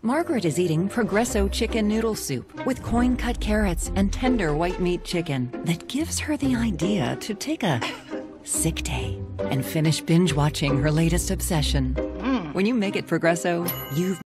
Margaret is eating Progresso chicken noodle soup with coin-cut carrots and tender white meat chicken that gives her the idea to take a sick day and finish binge-watching her latest obsession. When you make it Progresso, you've